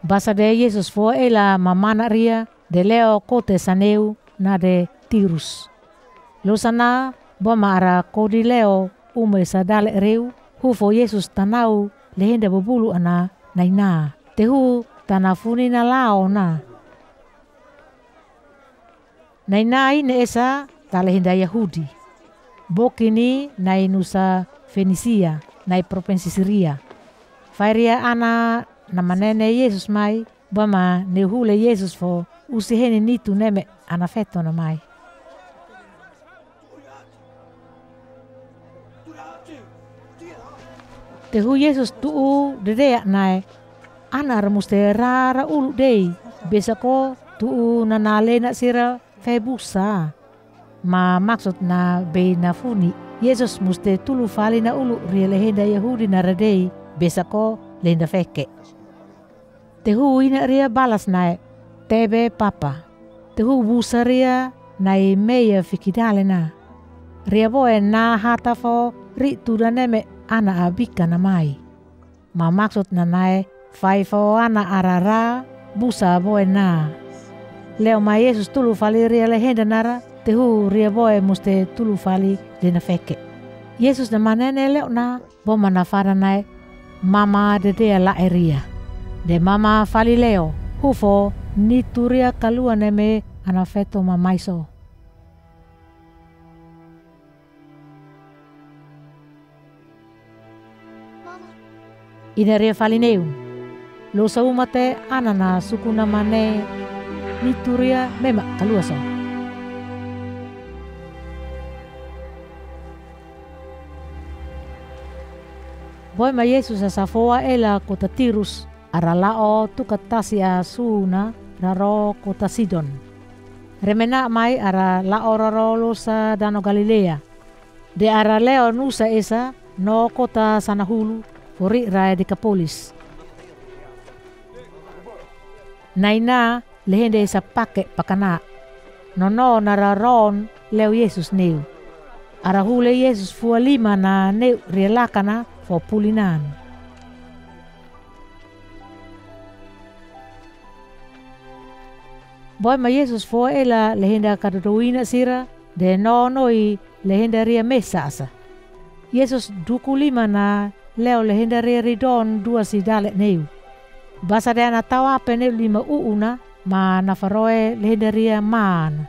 Basa de Yesus fo ela mamana ria de leo kote saneu na de Tirus. Losana boma ara kodi leo ume sadale reu hufo Yesus tanau lehenda bubulu ana naina. Tehu tanafuni na lao na. Naina ine esa talehenda Yahudi. Bokini nai nusa Fenisia, nai provinsi Syria. Fairia ana namanene Yesus mai bama nehule Yesus fo usiheni nitu neme ana feto na mai. Tehu Yesus tuu dedea nai ana ramuste rara ulu dei besako tuu nanalena sira febusa. Ma maksud na be na funi Yesus muste tulu fali na ulu ria lehenda Yahudi na radei besako lenda feke. Tehu ina ria balas nae tebe papa. Tehu busa ria nae meya fikidale na. Ria boe na hata fo ri tuda neme ana abika na mai. Ma maksud na nae fai fo ana arara busa boe na. Leo ma Yesus tulu fali ria lehenda nara tehu ria boe muste tulu fali lena feke. Yesus na manene leo na boma na fara nae mama dedea la eria. De mama fali leo hufo ni turia kalua neme ana feto mamaiso. Ina ria fali neu. Lo saumate anana sukuna mane ni turia mema kalua so. Boy ma Yesus asafoa ela kota Tirus aralao tukatasi asuna raro kota Sidon. Remena mai ara lao raro losa dano Galilea. De ara leo nusa esa no kota sanahulu fori raya Decapolis. Naina lehende esa pake pakana. Nono nararon leo Yesus neu. Arahule Yesus fua lima na neu rielakana fo pulinan. Boy ma Yesus fo ela lehenda kadodoina sira de nonoi lehenda ria mesa asa. Yesus duku lima na leo lehenda ria ridon dua si dale neu. Basa de ana tawa pene lima uuna ma nafaroe lehenda ria man.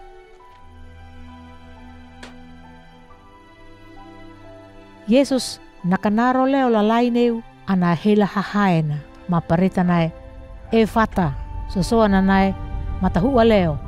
Yesus nakanaro leo lalai neu ana hela hahaena ma pareta nae e fata sosoa na nae matahua leo.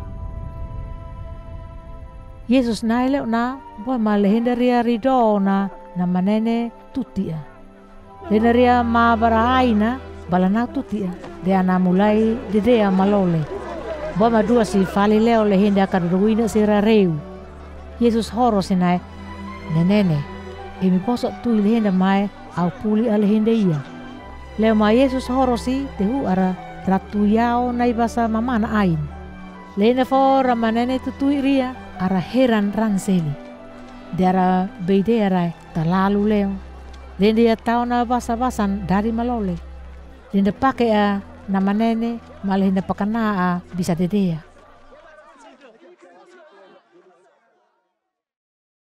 Yesus nae leo na boy ma lehenda ria rido na manene tutia. Lehenda ria ma baraaina balana tutia de ana mulai dedea malole. Boy ma dua si fali leo lehenda kadodoina sira reu. Yesus horo sinae nenene. Emi posok tu lehenda mai au puli alehenda ia. Leo ma Yesus horosi tehu ara ratu yao nai basa mamana ain. Lehenda fo ramanene tutui ria ara heran ranseli. Dara beide ara talalu leo. Lehenda ya tau na basa-basan dari malole. Lehenda pake a namanene ma lehenda pakana a bisa dedea.